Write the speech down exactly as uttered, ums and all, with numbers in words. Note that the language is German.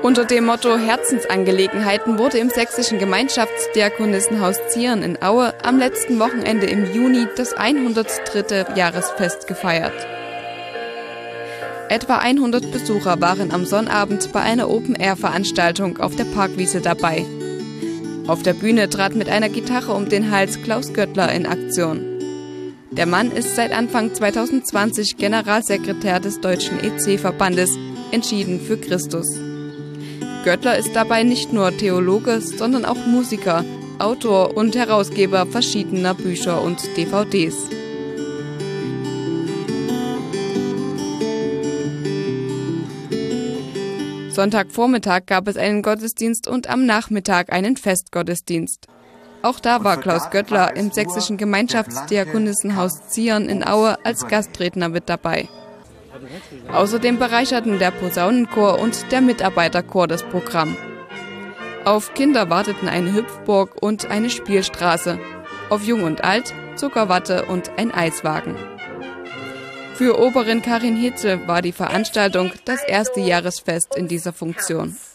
Unter dem Motto Herzensangelegenheiten wurde im sächsischen Gemeinschaftsdiakonissenhaus Zieren in Aue am letzten Wochenende im Juni das hundertdritte Jahresfest gefeiert. Etwa hundert Besucher waren am Sonnabend bei einer Open-Air-Veranstaltung auf der Parkwiese dabei. Auf der Bühne trat mit einer Gitarre um den Hals Klaus Göttler in Aktion. Der Mann ist seit Anfang zweitausendzwanzig Generalsekretär des Deutschen E C-Verbandes Entschieden für Christus. Göttler ist dabei nicht nur Theologe, sondern auch Musiker, Autor und Herausgeber verschiedener Bücher und D V Ds. Sonntagvormittag gab es einen Gottesdienst und am Nachmittag einen Festgottesdienst. Auch da war Klaus Göttler im sächsischen Gemeinschaftsdiakonissenhaus Zieren in Aue als Gastredner mit dabei. Außerdem bereicherten der Posaunenchor und der Mitarbeiterchor das Programm. Auf Kinder warteten eine Hüpfburg und eine Spielstraße, auf Jung und Alt Zuckerwatte und ein Eiswagen. Für Oberin Karin Hitzel war die Veranstaltung das erste Jahresfest in dieser Funktion.